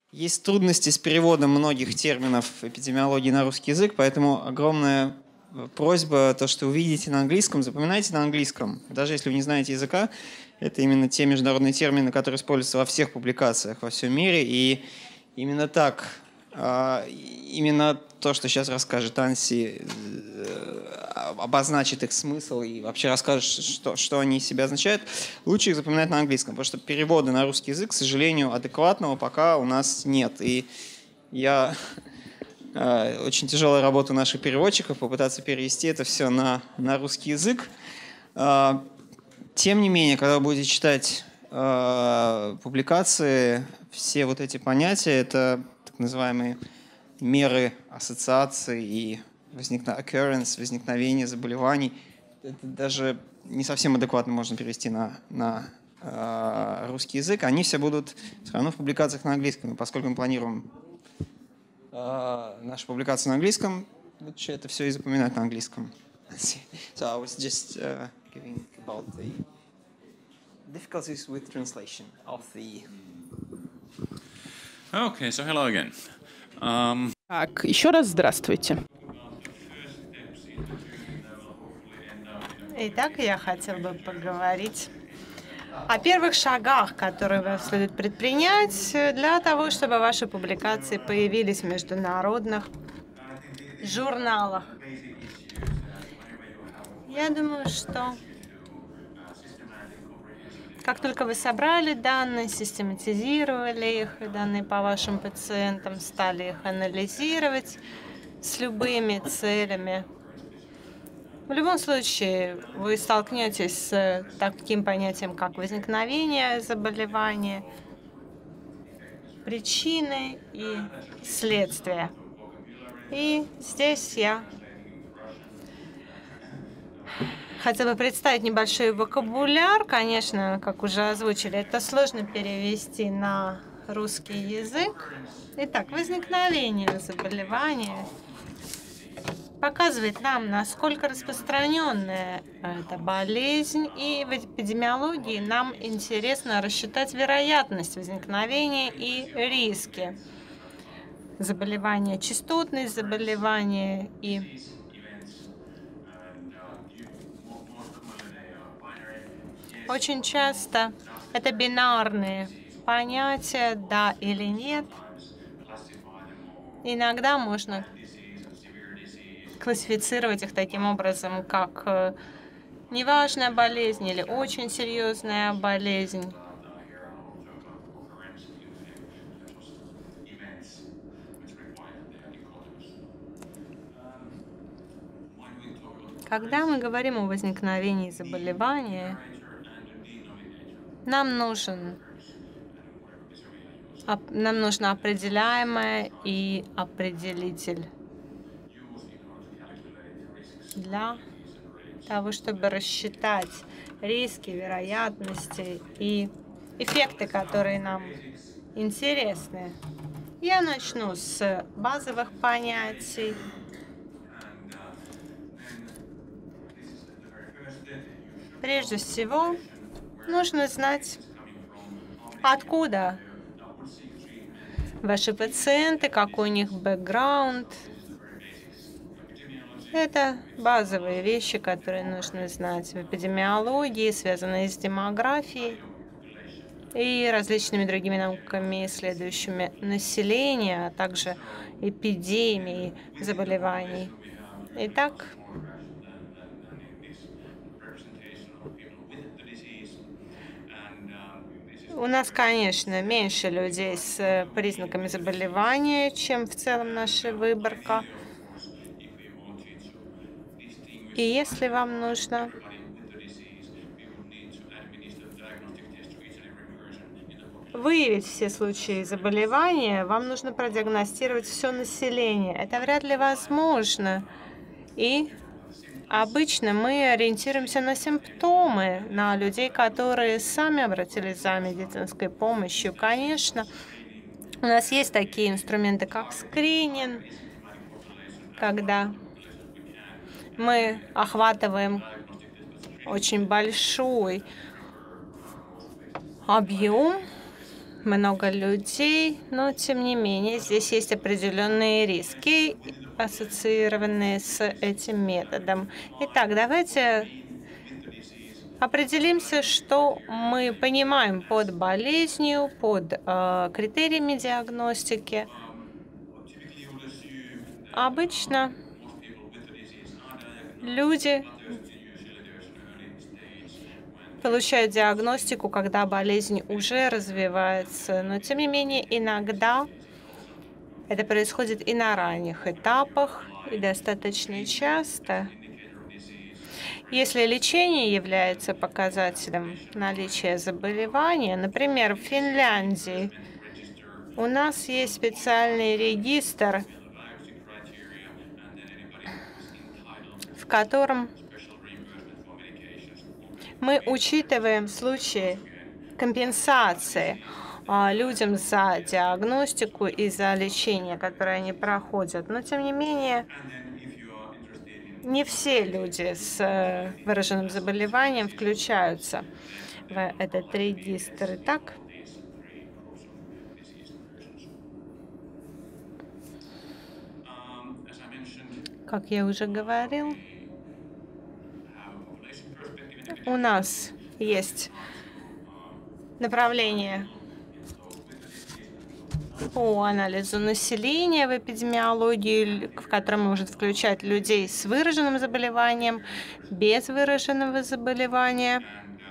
Есть трудности с переводом многих терминов эпидемиологии на русский язык, поэтому огромная просьба, то, что вы видите на английском, запоминайте на английском. Даже если вы не знаете языка, это именно те международные термины, которые используются во всех публикациях во всем мире. И именно так, именно то, что сейчас расскажет Анси, обозначит их смысл и вообще расскажет, что они из себя означают, лучше их запоминать на английском, потому что перевода на русский язык, к сожалению, адекватного пока у нас нет. И очень тяжелая работа наших переводчиков попытаться перевести это все на русский язык. Тем не менее, когда вы будете читать публикации, все вот эти понятия, это так называемые меры ассоциации и возникновение заболеваний, это даже не совсем адекватно можно перевести на русский язык. Они все будут все равно в публикациях на английском. И поскольку мы планируем нашу публикацию на английском, лучше это все и запоминать на английском. So I was just giving about the difficulties with translation of the... Okay, so hello again. Так, еще раз здравствуйте. Итак, я хотела бы поговорить о первых шагах, которые вам следует предпринять для того, чтобы ваши публикации появились в международных журналах. Я думаю, что как только вы собрали данные, систематизировали их, и данные по вашим пациентам, стали их анализировать с любыми целями, в любом случае вы столкнетесь с таким понятием, как возникновение заболевания, причины и следствия. И здесь я хотела бы представить небольшой вокабуляр. Конечно, как уже озвучили, это сложно перевести на русский язык. Итак, возникновение заболевания показывает нам, насколько распространенная эта болезнь, и в эпидемиологии нам интересно рассчитать вероятность возникновения и риски заболевания, частотность заболевания и очень часто это бинарные понятия, да или нет. Иногда можно классифицировать их таким образом, как неважная болезнь или очень серьезная болезнь. Когда мы говорим о возникновении заболевания, нам нужно определяемое и определитель для того, чтобы рассчитать риски, вероятности и эффекты, которые нам интересны. Я начну с базовых понятий. Прежде всего, нужно знать, откуда ваши пациенты, какой у них бэкграунд. Это базовые вещи, которые нужно знать в эпидемиологии, связанные с демографией и различными другими науками, исследующими население, а также эпидемии заболеваний. Итак, у нас, конечно, меньше людей с признаками заболевания, чем в целом наша выборка. И если вам нужно выявить все случаи заболевания, вам нужно продиагностировать все население. Это вряд ли возможно. И обычно мы ориентируемся на симптомы, на людей, которые сами обратились за медицинской помощью. Конечно, у нас есть такие инструменты, как скрининг, когда мы охватываем очень большой объем много людей, но тем не менее здесь есть определенные риски, ассоциированные с этим методом. Итак, давайте определимся, что мы понимаем под болезнью, под критериями диагностики. Обычно люди получают диагностику, когда болезнь уже развивается, но тем не менее иногда это происходит и на ранних этапах, и достаточно часто. Если лечение является показателем наличия заболевания, например, в Финляндии у нас есть специальный регистр, в котором мы учитываем случаи компенсации людям за диагностику и за лечение, которое они проходят. Но, тем не менее, не все люди с выраженным заболеванием включаются в этот регистр. Итак, как я уже говорил, у нас есть направление по анализу населения в эпидемиологии, в котором может включать людей с выраженным заболеванием, без выраженного заболевания.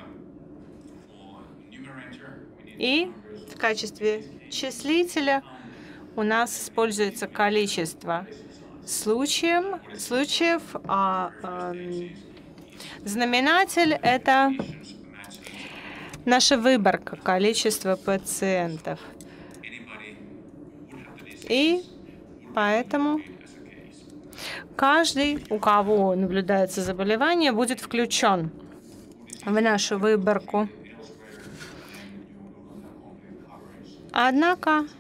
И в качестве числителя у нас используется количество случаев, знаменатель — это наша выборка, количество пациентов. И поэтому каждый, у кого наблюдается заболевание, будет включен в нашу выборку. Однако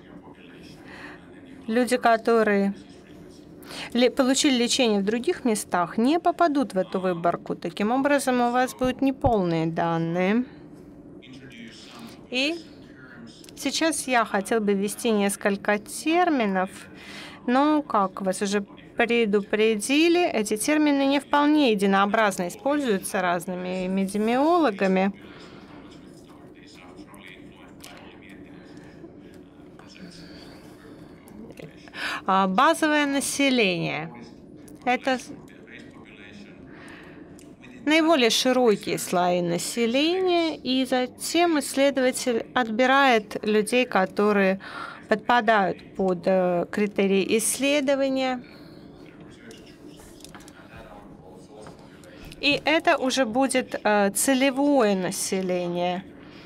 люди, которые получили лечение в других местах, не попадут в эту выборку. Таким образом, у вас будут неполные данные. И сейчас я хотел бы ввести несколько терминов, но, как вас уже предупредили, эти термины не вполне единообразно используются разными эпидемиологами. Базовое население — это наиболее широкие слои населения, и затем исследователь отбирает людей, которые подпадают под критерии исследования. И это уже будет целевое население.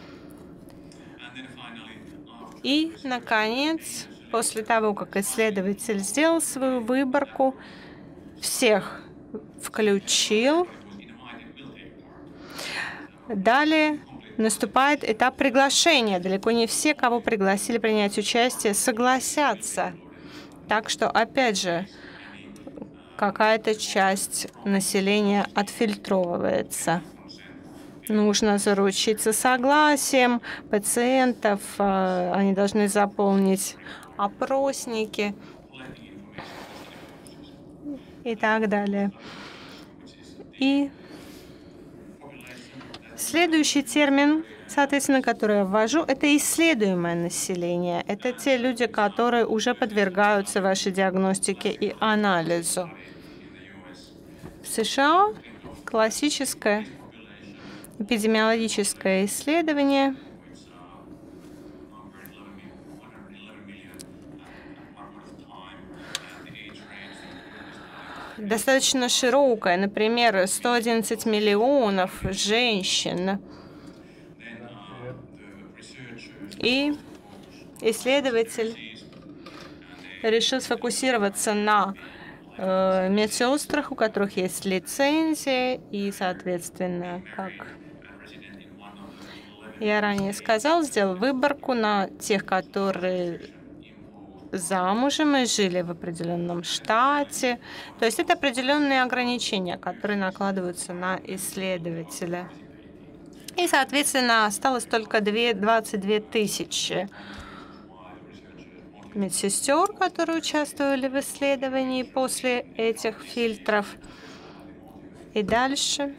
И, наконец, после того, как исследователь сделал свою выборку, всех включил, далее наступает этап приглашения. Далеко не все, кого пригласили принять участие, согласятся. Так что, опять же, какая-то часть населения отфильтровывается. Нужно заручиться согласием пациентов, они должны заполнить опросники и так далее. И следующий термин, соответственно, который я ввожу, это исследуемое население. Это те люди, которые уже подвергаются вашей диагностике и анализу. В США классическое эпидемиологическое исследование достаточно широкое, например, 111 миллионов женщин. И исследователь решил сфокусироваться на медсестрах, у которых есть лицензия, и, соответственно, как я ранее сказал, сделал выборку на тех, которые замужем и жили в определенном штате. То есть это определенные ограничения, которые накладываются на исследователя. И, соответственно, осталось только 22 тысячи медсестер, которые участвовали в исследовании после этих фильтров. И дальше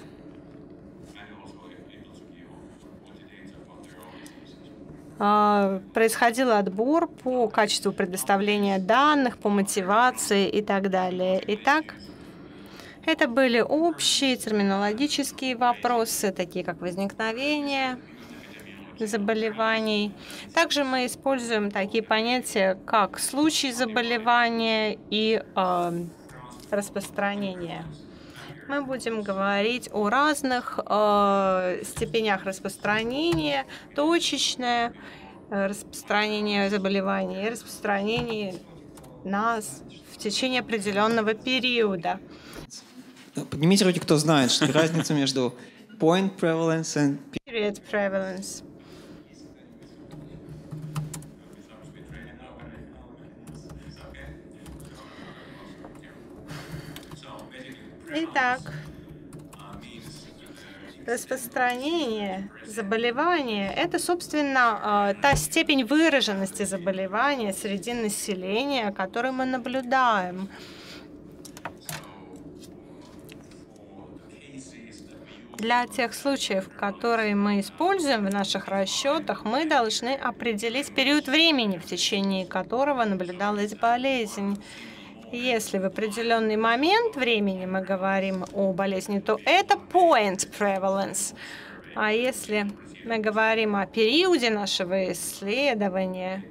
происходил отбор по качеству предоставления данных, по мотивации и так далее. Итак, это были общие терминологические вопросы, такие как возникновение заболеваний. Также мы используем такие понятия, как случай заболевания и распространение. Мы будем говорить о разных степенях распространения, точечное распространение заболевания и распространение в течение определенного периода. Поднимите руки, кто знает, что разница между point prevalence and Period prevalence. Итак, распространение заболевания – это, собственно, та степень выраженности заболевания среди населения, которую мы наблюдаем. Для тех случаев, которые мы используем в наших расчетах, мы должны определить период времени, в течение которого наблюдалась болезнь. Если в определенный момент времени мы говорим о болезни, то это point prevalence. А если мы говорим о периоде нашего исследования,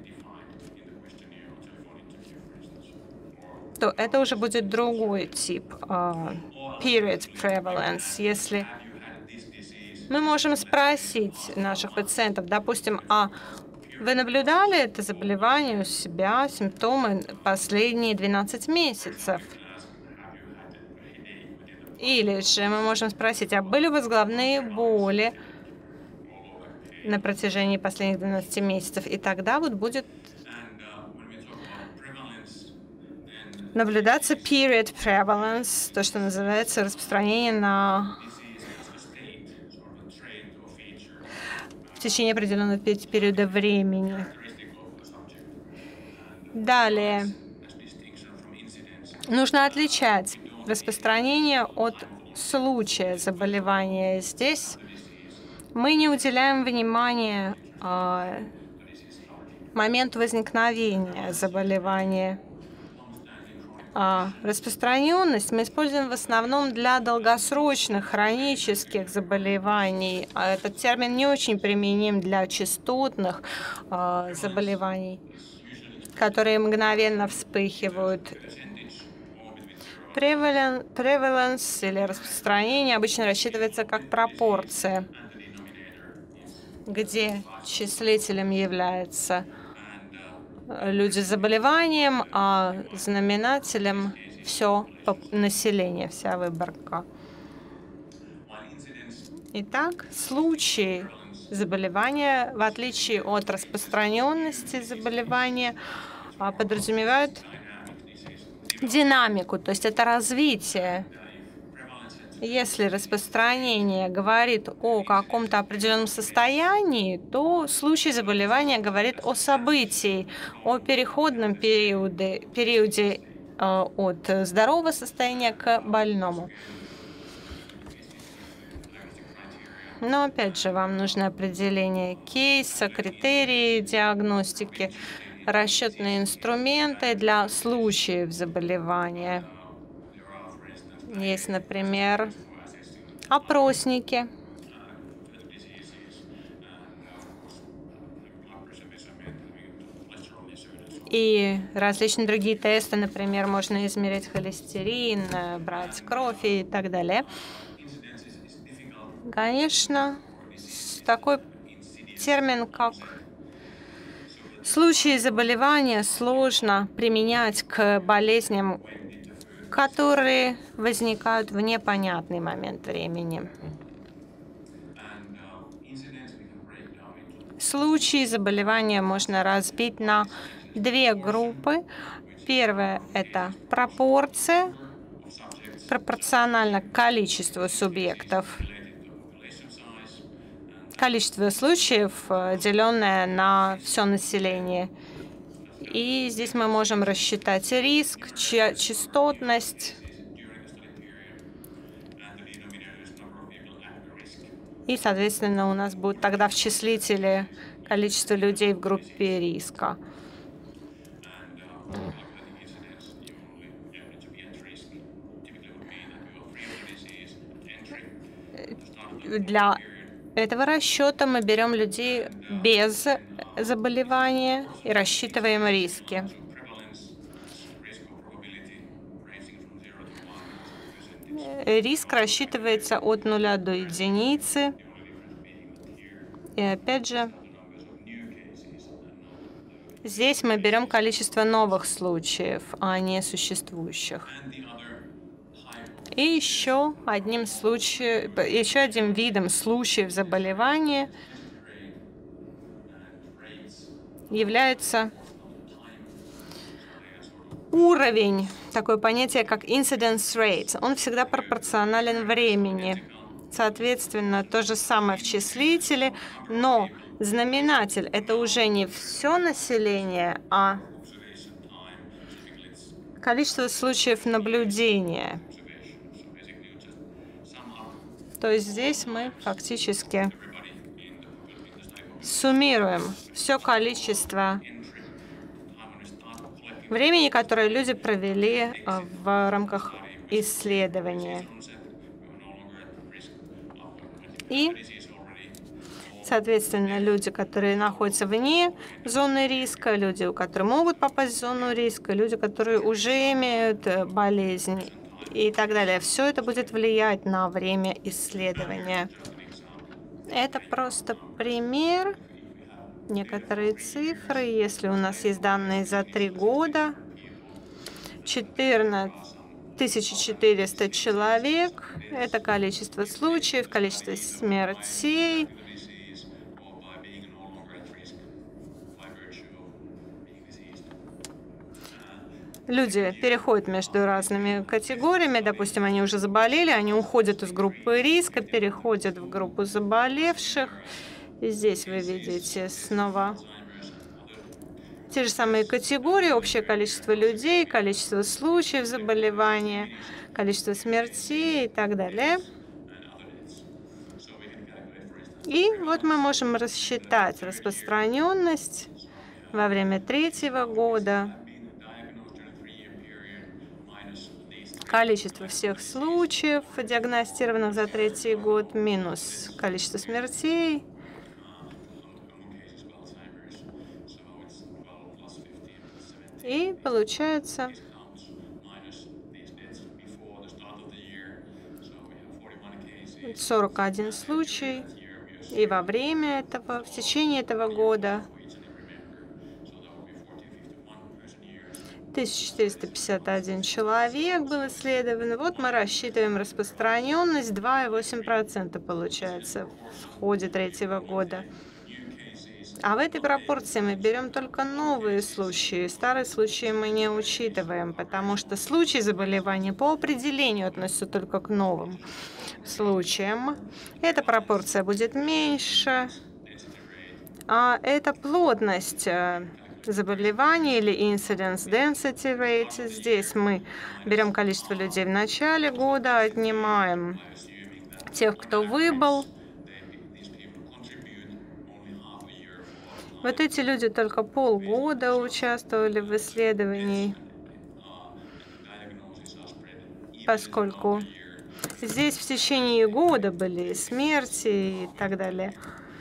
то это уже будет другой тип period prevalence. Если мы можем спросить наших пациентов, допустим, вы наблюдали это заболевание у себя, симптомы последние 12 месяцев? Или же мы можем спросить, были у вас головные боли на протяжении последних 12 месяцев? И тогда вот будет наблюдаться period prevalence, то, что называется распространение в течение определенного периода времени. Далее. Нужно отличать распространение от случая заболевания. Здесь мы не уделяем внимания моменту возникновения заболевания. Распространенность мы используем в основном для долгосрочных хронических заболеваний. Этот термин не очень применим для частотных заболеваний, которые мгновенно вспыхивают. Prevalence или распространение обычно рассчитывается как пропорция, где числителем является люди с заболеванием, а знаменателем все население, вся выборка. Итак, случаи заболевания, в отличие от распространенности заболевания, подразумевают динамику, то есть это развитие. Если распространение говорит о каком-то определенном состоянии, то случай заболевания говорит о событии, о переходном периоде от здорового состояния к больному. Но опять же, вам нужно определение кейса, критерии диагностики, расчетные инструменты для случаев заболевания. Есть, например, опросники. И различные другие тесты, например, можно измерять холестерин, брать кровь и так далее. Конечно, такой термин, как случаи заболевания, сложно применять к болезням, которые возникают в непонятный момент времени. Случаи заболевания можно разбить на две группы. Первая – это пропорция, пропорционально к количеству субъектов. количество случаев, деленное на все население. И здесь мы можем рассчитать риск, частотность. И, соответственно, у нас будут тогда в числителе количество людей в группе риска. Для этого расчета мы берем людей без заболевания и рассчитываем риски. Риск рассчитывается от 0 до единицы. И опять же, здесь мы берем количество новых случаев, а не существующих. И еще одним видом случаев заболевания является уровень, такое понятие, как incidence rate. Он всегда пропорционален времени. Соответственно, то же самое в числителе, но знаменатель — это уже не все население, а количество случаев наблюдения. То есть здесь мы фактически суммируем все количество времени, которое люди провели в рамках исследования. И, соответственно, люди, которые находятся вне зоны риска, люди, которые могут попасть в зону риска, люди, которые уже имеют болезнь и так далее. Все это будет влиять на время исследования. Это просто пример, некоторые цифры. Если у нас есть данные за 3 года, 1400 человек, это количество случаев, количество смертей. Люди переходят между разными категориями. Допустим, они уже заболели, они уходят из группы риска, переходят в группу заболевших. И здесь вы видите снова те же самые категории, общее количество людей, количество случаев заболевания, количество смертей и так далее. И вот мы можем рассчитать распространенность во время 3-го года, количество всех случаев, диагностированных за 3-й год, минус количество смертей. И получается 41 случай. И во время этого, в течение этого года 1451 человек был исследован. Вот мы рассчитываем распространенность 2,8% получается в ходе 3-го года. А в этой пропорции мы берем только новые случаи. Старые случаи мы не учитываем, потому что случаи заболевания по определению относятся только к новым случаям. Эта пропорция будет меньше. А это плотность заболеваний или incidence density rate. Здесь мы берем количество людей в начале года, отнимаем тех, кто выбыл. Вот эти люди только полгода участвовали в исследовании, поскольку здесь в течение года были смерти и так далее.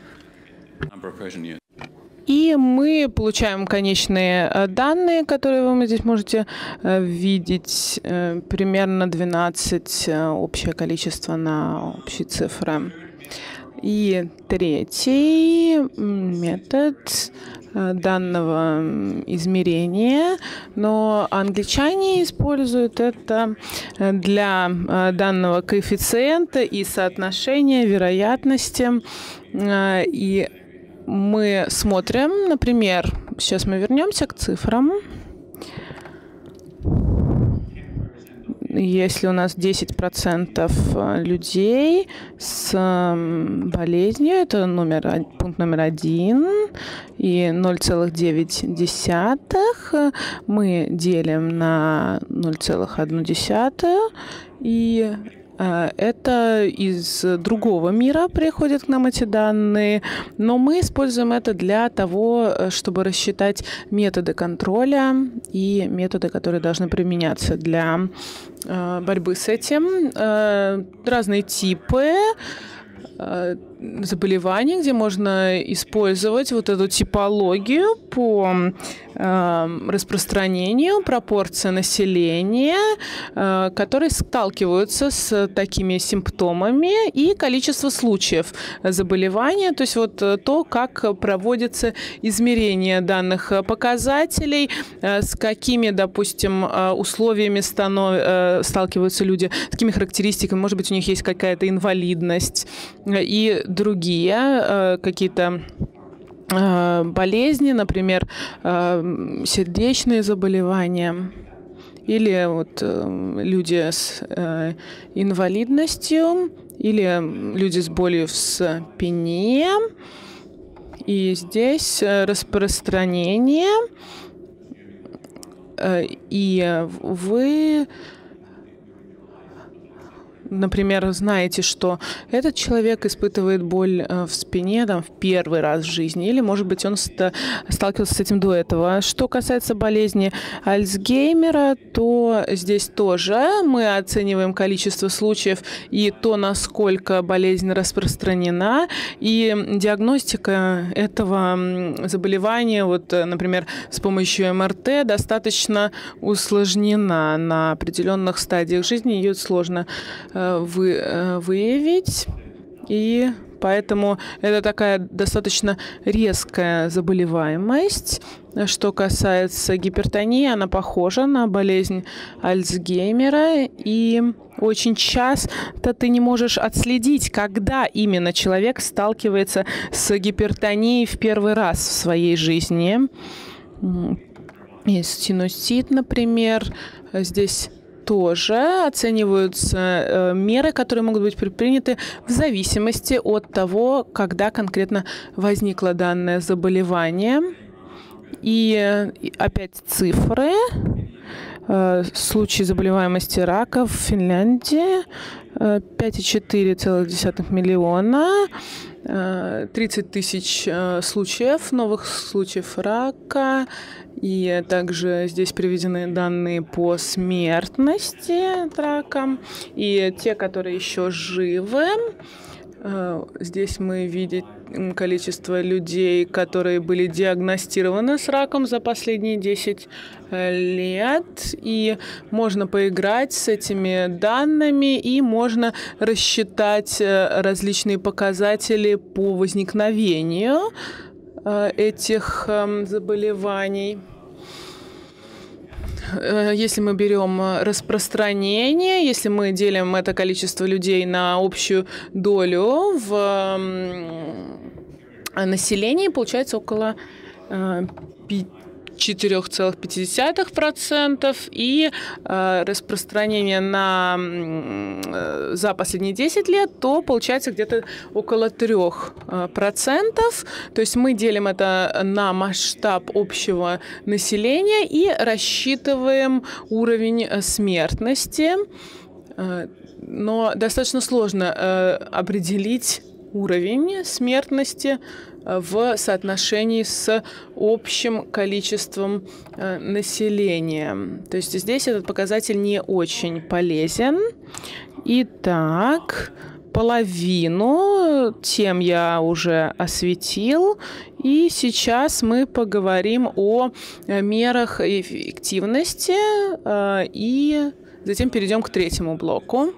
И мы получаем конечные данные, которые вы здесь можете видеть, примерно 12 общее количество на общие цифры. И 3-й метод данного измерения, но англичане используют это для данного коэффициента и соотношения вероятности. И мы смотрим, например, сейчас мы вернемся к цифрам. если у нас 10% людей с болезнью, это пункт номер 1, и 0,9 мы делим на 0,1, и это из другого мира приходят к нам эти данные, но мы используем это для того, чтобы рассчитать методы контроля и методы, которые должны применяться для борьбы с этим. Разные типы заболеваний, где можно использовать вот эту типологию по распространению, пропорция населения, которые сталкиваются с такими симптомами, и количество случаев заболевания, то есть вот то, как проводится измерение данных показателей, с какими, допустим, условиями сталкиваются люди, с какими характеристиками, может быть, у них есть какая-то инвалидность и другие какие-то болезни, например, сердечные заболевания, или вот люди с инвалидностью, или люди с болью в спине. И здесь распространение, и вы, например, знаете, что этот человек испытывает боль в спине в первый раз в жизни, или, может быть, он сталкивался с этим до этого. Что касается болезни Альцгеймера, то здесь тоже мы оцениваем количество случаев и то, насколько болезнь распространена, и диагностика этого заболевания, вот, например, с помощью МРТ достаточно усложнена. На определенных стадиях жизни ее сложно выявить, и поэтому это такая достаточно резкая заболеваемость. Что касается гипертонии, она похожа на болезнь Альцгеймера, и очень часто ты не можешь отследить, когда именно человек сталкивается с гипертонией в первый раз в своей жизни. Есть синусит, например, здесь тоже оцениваются меры, которые могут быть предприняты в зависимости от того, когда конкретно возникло данное заболевание. И опять цифры. Случаи заболеваемости рака в Финляндии 5,4 миллиона, 30 тысяч случаев, новых случаев рака. И также здесь приведены данные по смертности от рака. И те, которые еще живы, здесь мы видим количество людей, которые были диагностированы с раком за последние 10 лет. И можно поиграть с этими данными, и можно рассчитать различные показатели по возникновению этих заболеваний. Если мы берем распространение, если мы делим это количество людей на общую долю в населении, получается около 4,5%, и распространение за последние 10 лет, то получается где-то около 3%. То есть мы делим это на масштаб общего населения и рассчитываем уровень смертности. Но достаточно сложно определить уровень смертности в соотношении с общим количеством населения. То есть здесь этот показатель не очень полезен. Итак, половину тем я уже осветил. И сейчас мы поговорим о мерах эффективности, и затем перейдем к третьему блоку.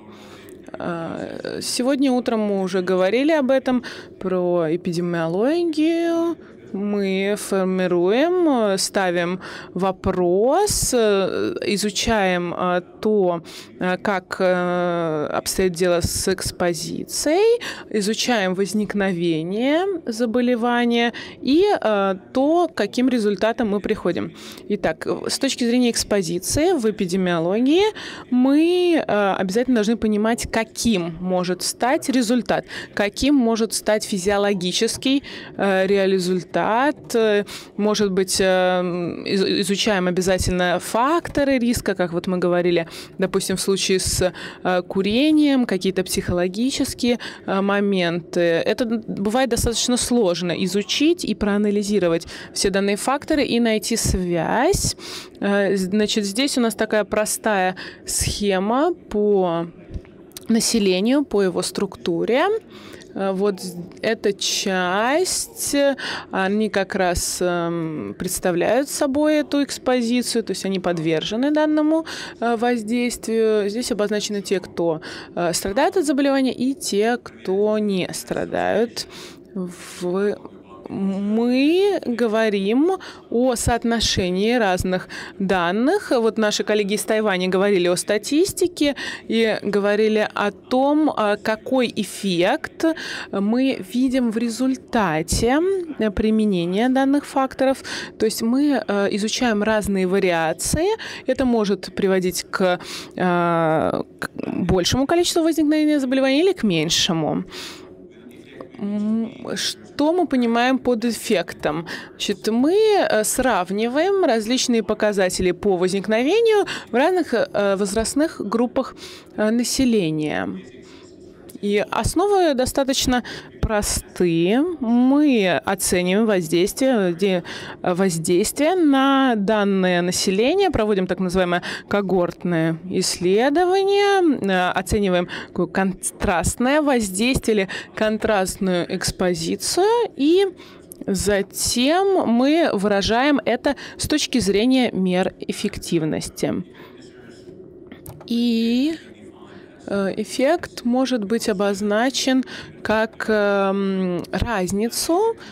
Сегодня утром мы уже говорили об этом, про эпидемиологию, мы формируем, ставим вопрос, изучаем то, как обстоит дело с экспозицией, изучаем возникновение заболевания и то, к каким результатам мы приходим. Итак, с точки зрения экспозиции в эпидемиологии мы обязательно должны понимать, каким может стать результат, каким может стать физиологический результат. Может быть, изучаем обязательно факторы риска, как вот мы говорили, допустим, в случае с курением, какие-то психологические моменты. Это бывает достаточно сложно изучить и проанализировать все данные факторы и найти связь. Значит, здесь у нас такая простая схема по населению, по его структуре. Вот эта часть, они как раз представляют собой эту экспозицию, то есть они подвержены данному воздействию. Здесь обозначены те, кто страдают от заболевания, и те, кто не страдают. Мы говорим о соотношении разных данных. Вот наши коллеги из Тайваня говорили о статистике и говорили о том, какой эффект мы видим в результате применения данных факторов. То есть мы изучаем разные вариации. Это может приводить к большему количеству возникновения заболеваний или к меньшему. Что мы понимаем под эффектом? Значит, мы сравниваем различные показатели по возникновению в разных возрастных группах населения. И основы достаточно простые. Мы оцениваем воздействие на данное население, проводим так называемое когортное исследование, оцениваем контрастное воздействие или контрастную экспозицию, и затем мы выражаем это с точки зрения мер эффективности. И эффект может быть обозначен как разницу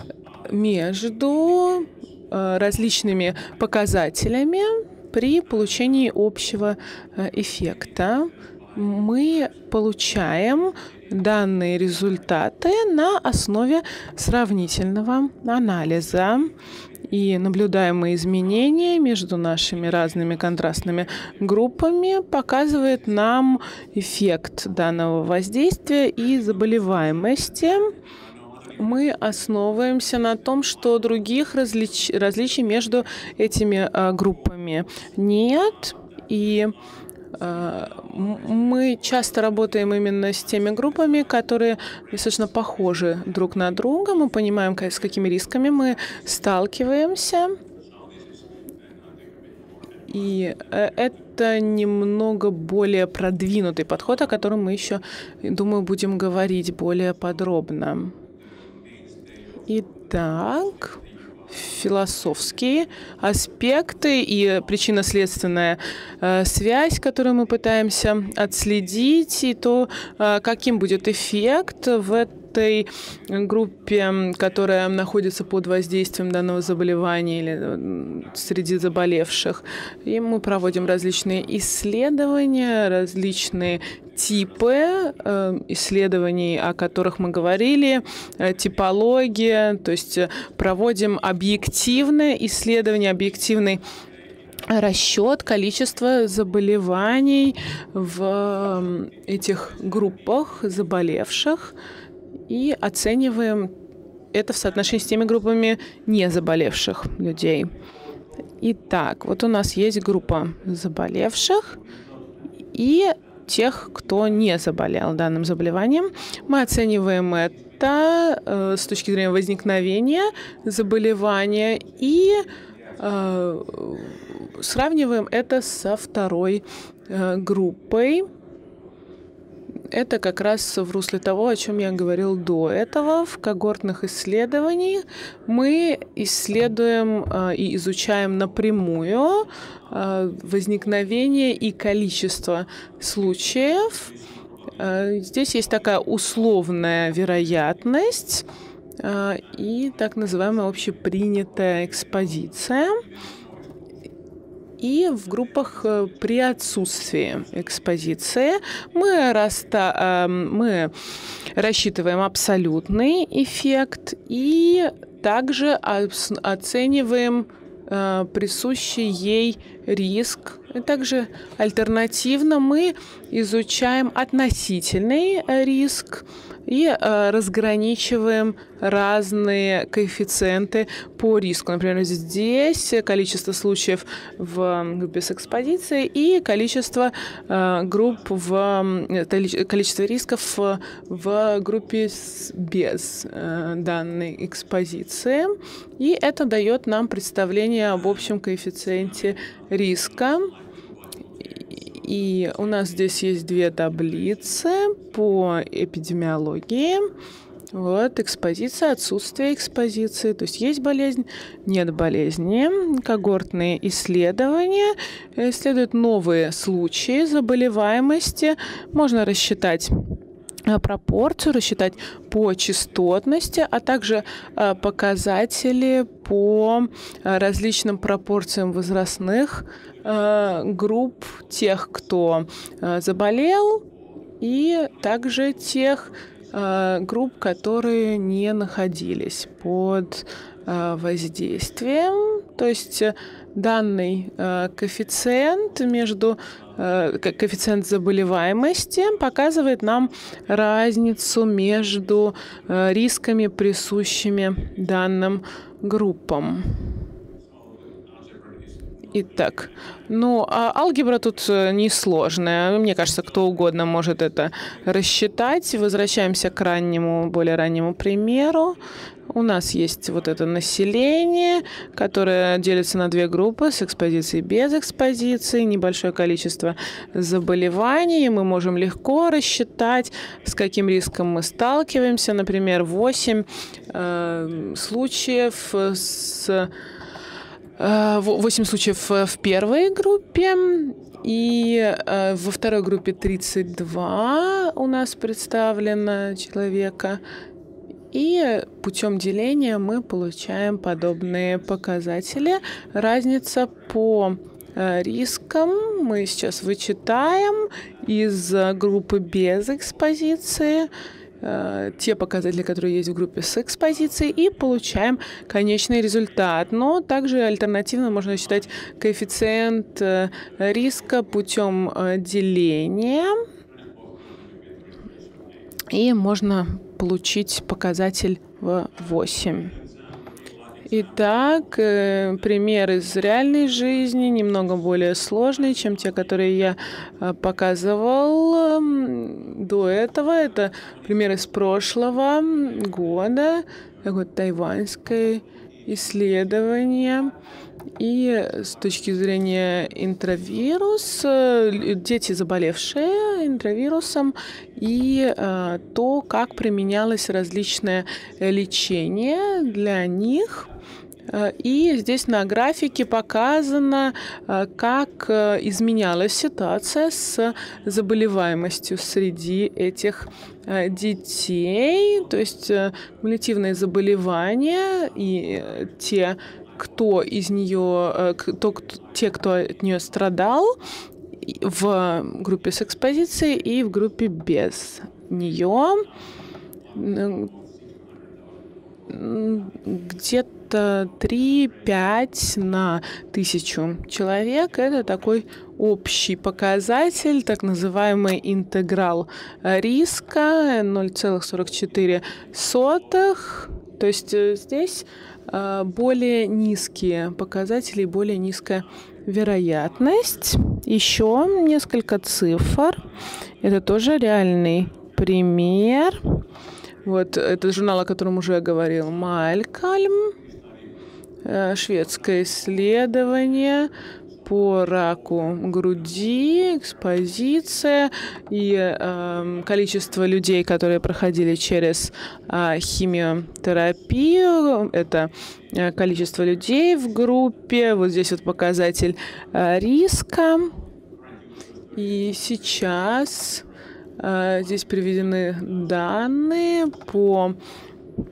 между различными показателями при получении общего эффекта. Мы получаем данные результаты на основе сравнительного анализа. И наблюдаемые изменения между нашими разными контрастными группами показывают нам эффект данного воздействия и заболеваемости. Мы основываемся на том, что других различий между этими группами нет. И мы часто работаем именно с теми группами, которые достаточно похожи друг на друга. Мы понимаем, с какими рисками мы сталкиваемся. И это немного более продвинутый подход, о котором мы еще, думаю, будем говорить более подробно. Итак, философские аспекты и причинно-следственная связь, которую мы пытаемся отследить, и то, каким будет эффект в этой группе, которая находится под воздействием данного заболевания или среди заболевших. И мы проводим различные исследования, различные типы исследований, о которых мы говорили, типология, то есть проводим объективное исследование, объективный расчет количества заболеваний в этих группах заболевших и оцениваем это в соотношении с теми группами незаболевших людей. Итак, вот у нас есть группа заболевших и тех, кто не заболел данным заболеванием. Мы оцениваем это с точки зрения возникновения заболевания и сравниваем это со второй группой. Это как раз в русле того, о чем я говорил до этого. В когортных исследованиях мы исследуем и изучаем напрямую возникновение и количество случаев. Здесь есть такая условная вероятность, и так называемая общепринятая экспозиция. И в группах при отсутствии экспозиции мы рассчитываем абсолютный эффект и также оцениваем присущий ей риск. И также альтернативно мы изучаем относительный риск и разграничиваем разные коэффициенты по риску. Например, здесь количество случаев в группе с экспозицией и количество количество рисков в группе без данной экспозиции. И это дает нам представление об общем коэффициенте риска. И у нас здесь есть две таблицы по эпидемиологии. Вот, экспозиция, отсутствие экспозиции. То есть есть болезнь, нет болезни. Когортные исследования. Исследуют новые случаи заболеваемости. Можно рассчитать пропорцию, рассчитать по частотности, а также показатели по различным пропорциям возрастных групп тех, кто заболел, и также тех групп, которые не находились под воздействием. То есть данный коэффициент коэффициент заболеваемости показывает нам разницу между рисками, присущими данным группам. Итак, алгебра тут несложная. Мне кажется, кто угодно может это рассчитать. Возвращаемся к более раннему примеру. У нас есть вот это население, которое делится на две группы с экспозицией и без экспозиции, небольшое количество заболеваний. Мы можем легко рассчитать, с каким риском мы сталкиваемся. Например, 8 случаев в первой группе, и во второй группе 32 у нас представлено человека. И путем деления мы получаем подобные показатели. Разница по рискам мы сейчас вычитаем из группы без экспозиции те показатели, которые есть в группе с экспозицией, и получаем конечный результат. Но также альтернативно можно считать коэффициент риска путем деления. И можно получить показатель в 8. Итак, пример из реальной жизни, немного более сложный, чем те, которые я показывал до этого. Это пример из прошлого года, такое тайваньское исследование. И с точки зрения интравирус, дети, заболевшие интравирусом, и то, как применялось различное лечение для них. И здесь на графике показано, как изменялась ситуация с заболеваемостью среди этих детей. То есть кумулятивные заболевания и те, кто от нее страдал, в группе с экспозицией и в группе без нее. Где-то 3-5 на 1000 человек. Это такой общий показатель, так называемый интеграл риска 0,44. То есть здесь более низкие показатели, более низкая вероятность. Еще несколько цифр. Это тоже реальный пример. Вот это журнал, о котором уже я говорил, Малькольм. Шведское исследование по раку груди, экспозиция и количество людей, которые проходили через химиотерапию. Это количество людей в группе. Вот здесь вот показатель риска. И сейчас здесь приведены данные по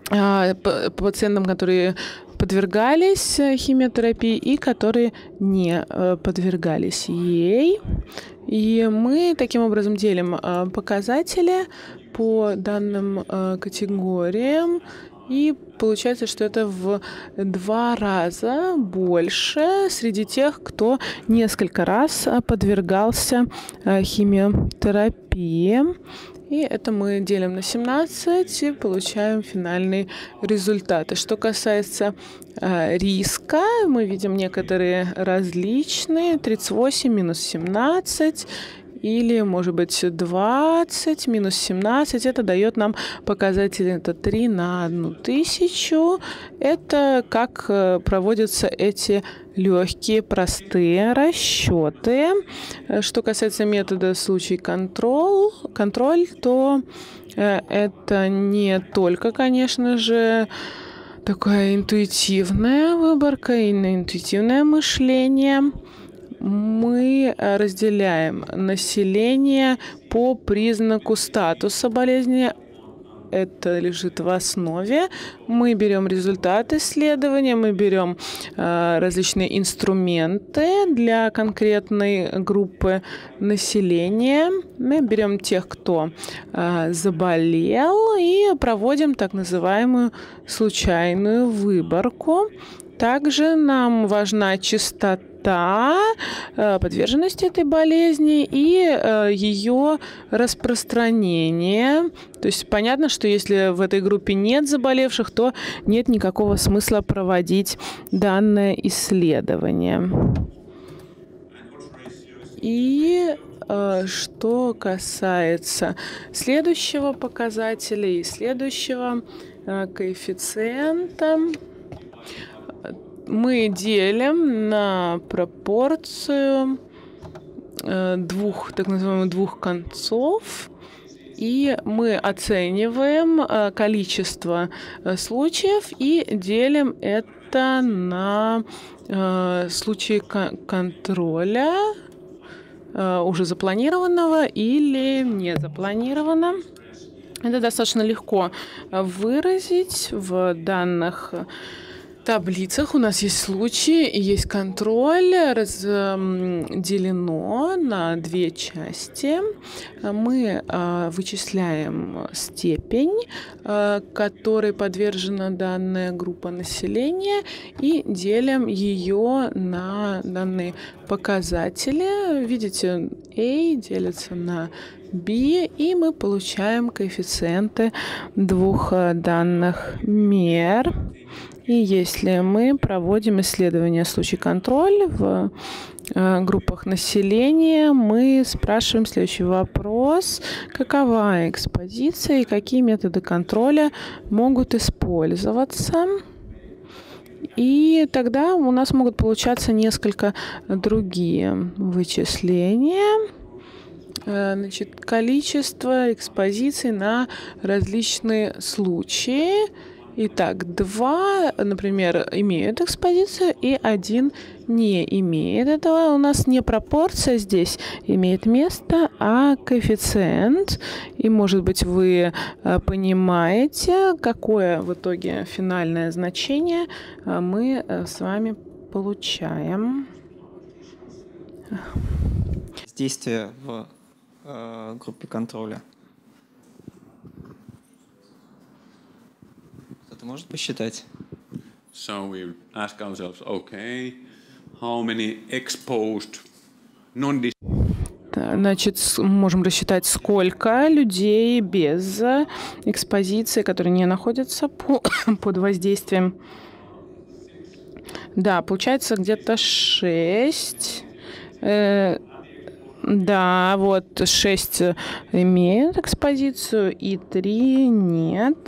пациентам, которые подвергались химиотерапии и которые не подвергались ей. И мы таким образом делим показатели по данным категориям. И получается, что это в 2 раза больше среди тех, кто несколько раз подвергался химиотерапии. И это мы делим на 17 и получаем финальные результаты. Что касается риска, мы видим некоторые различные. 38 минус 17 или, может быть, 20 минус 17. Это дает нам показатель, это 3 на 1000. Это как проводятся эти легкие, простые расчеты. Что касается метода случай-контроль, то это не только, конечно же, такая интуитивная выборка и интуитивное мышление. Мы разделяем население по признаку статуса болезни. Это лежит в основе. Мы берем результаты исследования, мы берем различные инструменты для конкретной группы населения. Мы берем тех, кто заболел, и проводим так называемую случайную выборку. Также нам важна частота подверженности этой болезни и ее распространение. То есть понятно, что если в этой группе нет заболевших, то нет никакого смысла проводить данное исследование. И что касается следующего показателя и следующего коэффициента, мы делим на пропорцию так называемых двух концов, и мы оцениваем количество случаев и делим это на случаи контроля, уже запланированного или не запланированного. Это достаточно легко выразить в данных таблицах. У нас есть случаи и есть контроль, разделено на 2 части. Мы вычисляем степень, которой подвержена данная группа населения, и делим ее на данные показатели. Видите, A делится на B, и мы получаем коэффициенты 2 данных мер. И если мы проводим исследование случай-контроль в группах населения, мы спрашиваем следующий вопрос: какова экспозиция и какие методы контроля могут использоваться? И тогда у нас могут получаться несколько другие вычисления. Значит, количество экспозиций на различные случаи. Итак, 2, например, имеют экспозицию, и 1 не имеет этого. У нас не пропорция здесь имеет место, а коэффициент. И, может быть, вы понимаете, какое в итоге финальное значение мы с вами получаем. Действие в группе контроля. Кто-то может посчитать? So we ask ourselves, okay, how many exposed non-disease? Значит, можем рассчитать, сколько людей без экспозиции, которые не находятся под воздействием. Да, получается где-то 6. Да, вот 6 имеют экспозицию и 3 нет.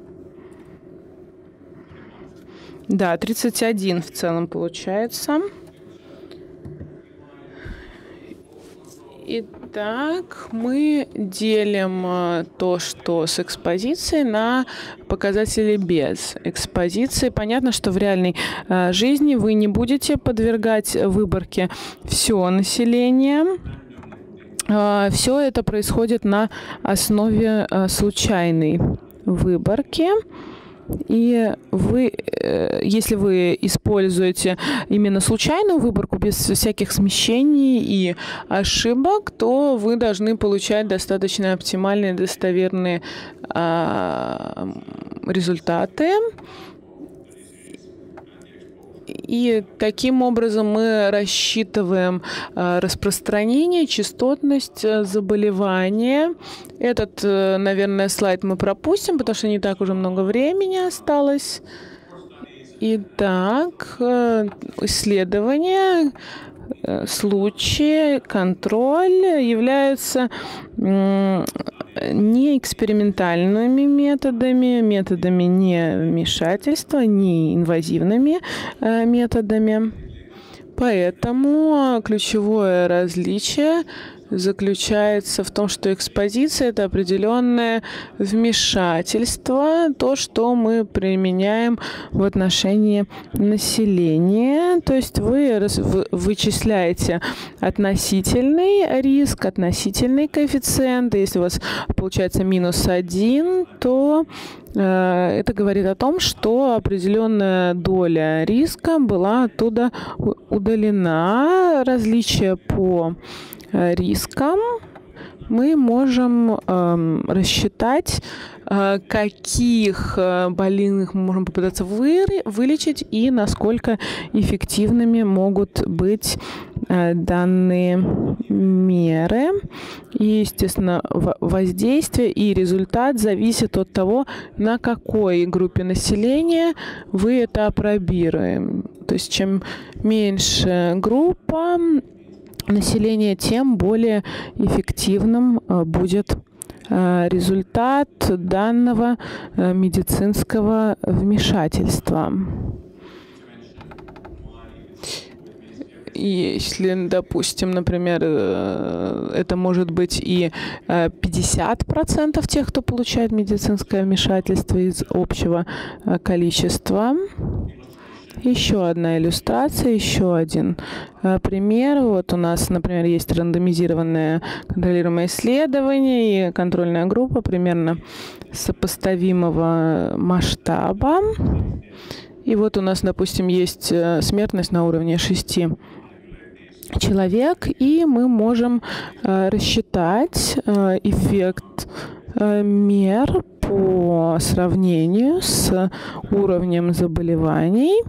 Да, 31 в целом получается. Итак, мы делим то, что с экспозицией, на показатели без экспозиции. Понятно, что в реальной жизни вы не будете подвергать выборке все население. Все это происходит на основе случайной выборки. И вы, если вы используете именно случайную выборку без всяких смещений и ошибок, то вы должны получать достаточно оптимальные, достоверные результаты. И таким образом мы рассчитываем распространение, частотность заболевания. Этот, наверное, слайд мы пропустим, потому что не так уже много времени осталось. Итак, исследования, случаи, контроль являются не экспериментальными методами не вмешательства, не инвазивными методами. Поэтому ключевое различие заключается в том, что экспозиция – это определенное вмешательство, то, что мы применяем в отношении населения. То есть вы вычисляете относительный риск, относительный коэффициент. Если у вас получается -1, то это говорит о том, что определенная доля риска была оттуда удалена. Различия по рискам мы можем рассчитать, каких больных мы можем попытаться вылечить и насколько эффективными могут быть данные меры. И, естественно, воздействие и результат зависит от того, на какой группе населения вы это опробируем. То есть чем меньше группа населения, тем более эффективным будет результат данного медицинского вмешательства. Если, допустим, например, это может быть и 50% тех, кто получает медицинское вмешательство из общего количества. Еще одна иллюстрация, еще один пример. Вот у нас, например, есть рандомизированное контролируемое исследование и контрольная группа примерно сопоставимого масштаба. И вот у нас, допустим, есть смертность на уровне 6 человек, и мы можем рассчитать эффект мер по сравнению с уровнем заболеваний.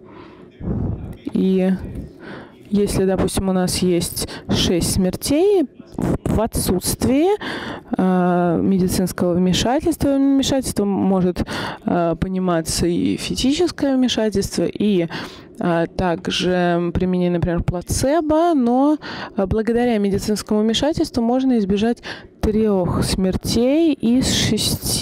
И если, допустим, у нас есть 6 смертей, в отсутствии медицинского вмешательства может пониматься и физическое вмешательство, и также применение, например, плацебо, но благодаря медицинскому вмешательству можно избежать 3 смертей из 6.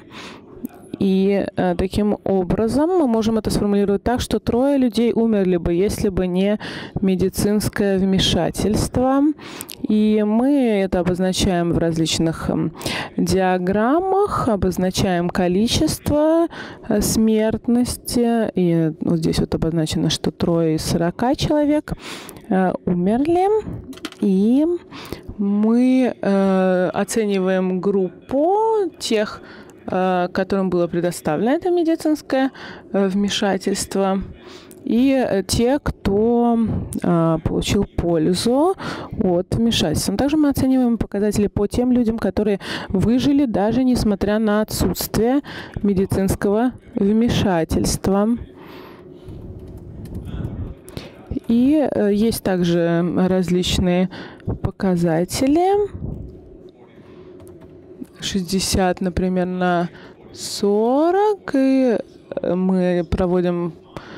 И таким образом мы можем это сформулировать так, что 3 людей умерли бы, если бы не медицинское вмешательство. И мы это обозначаем в различных диаграммах, обозначаем количество смертности. И вот здесь вот обозначено, что 3 из 40 человек умерли. И мы оцениваем группу тех, которым было предоставлено это медицинское вмешательство, и те, кто получил пользу от вмешательства. Также мы оцениваем показатели по тем людям, которые выжили даже несмотря на отсутствие медицинского вмешательства. И есть также различные показатели. 60, например, на 40, и мы проводим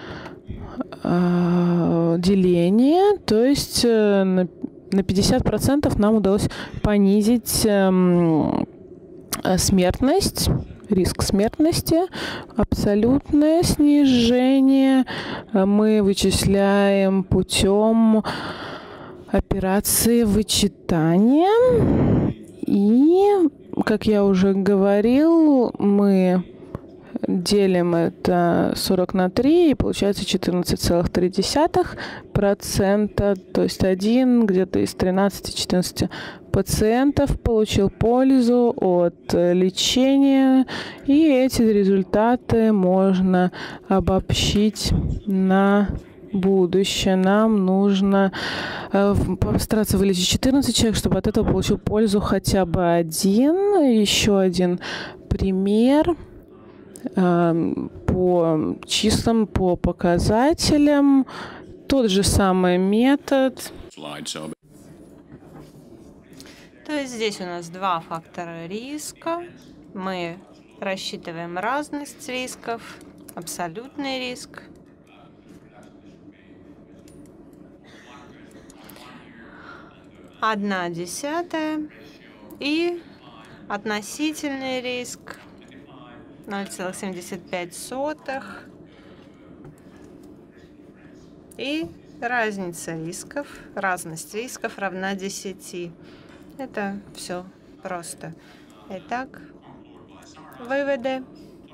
деление, то есть на 50% нам удалось понизить смертность, риск смертности, абсолютное снижение мы вычисляем путем операции вычитания. И, как я уже говорил, мы делим это 40 на 3, и получается 14,3%. То есть один где-то из 13-14 пациентов получил пользу от лечения, и эти результаты можно обобщить на будущее. Нам нужно постараться вылечить 14 человек, чтобы от этого получил пользу хотя бы один. Еще один пример по числам, по показателям. Тот же самый метод. То есть здесь у нас два фактора риска. Мы рассчитываем разность рисков, абсолютный риск. Одна десятая и относительный риск 0,75 и разница рисков, разность рисков равна 10. Это все просто. Итак, выводы,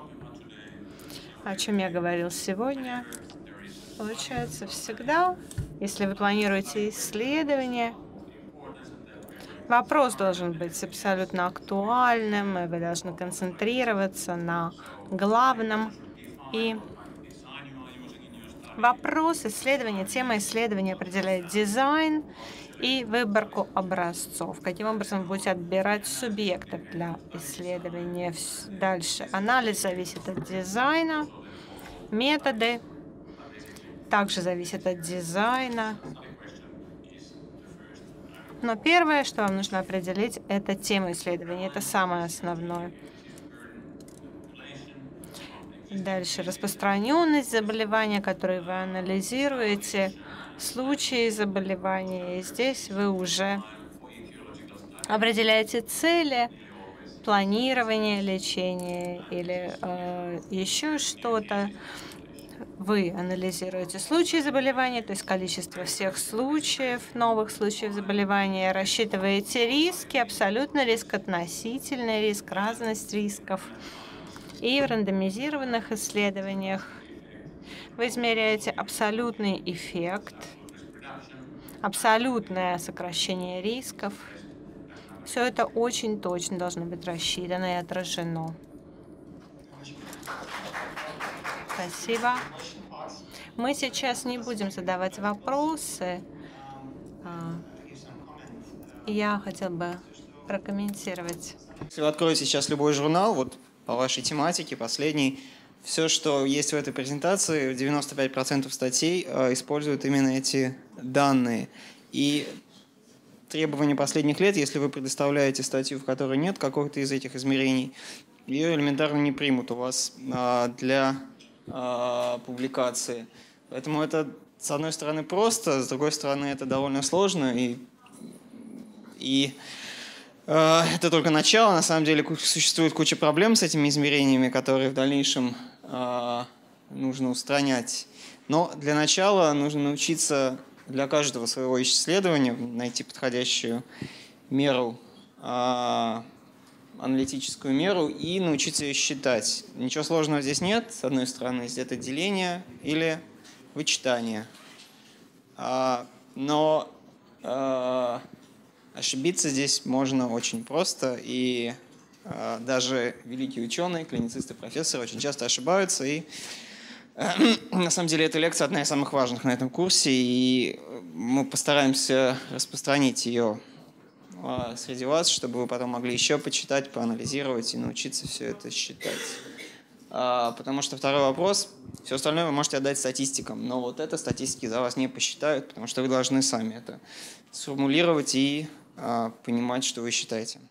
о чем я говорил сегодня. Получается, всегда, если вы планируете исследование, вопрос должен быть абсолютно актуальным, и вы должны концентрироваться на главном. И вопрос исследования, тема исследования определяет дизайн и выборку образцов. Каким образом вы будете отбирать субъектов для исследования. Дальше анализ зависит от дизайна, методы также зависят от дизайна. Но первое, что вам нужно определить, это тему исследования. Это самое основное. Дальше распространенность заболевания, которые вы анализируете, случаи заболевания. И здесь вы уже определяете цели, планирование лечения или еще что-то. Вы анализируете случаи заболевания, то есть количество всех случаев, новых случаев заболевания, рассчитываете риски, абсолютный риск, относительный риск, разность рисков. И в рандомизированных исследованиях вы измеряете абсолютный эффект, абсолютное сокращение рисков. Все это очень точно должно быть рассчитано и отражено. Спасибо. Мы сейчас не будем задавать вопросы. Я хотела бы прокомментировать. Если вы откроете сейчас любой журнал, вот по вашей тематике, последний, все, что есть в этой презентации, 95% статей используют именно эти данные. И требования последних лет, если вы предоставляете статью, в которой нет какого-то из этих измерений, ее элементарно не примут у вас для публикации. Поэтому это, с одной стороны, просто, с другой стороны, это довольно сложно. И это только начало. На самом деле существует куча проблем с этими измерениями, которые в дальнейшем нужно устранять. Но для начала нужно научиться для каждого своего исследования найти подходящую меру, аналитическую меру и научиться ее считать. Ничего сложного здесь нет. С одной стороны, здесь это деление или вычитание. Но ошибиться здесь можно очень просто, и даже великие ученые, клиницисты, профессоры очень часто ошибаются. И на самом деле эта лекция одна из самых важных на этом курсе, и мы постараемся распространить ее среди вас, чтобы вы потом могли еще почитать, поанализировать и научиться все это считать. Потому что второй вопрос, все остальное вы можете отдать статистикам, но вот это статистики за вас не посчитают, потому что вы должны сами это сформулировать и понимать, что вы считаете.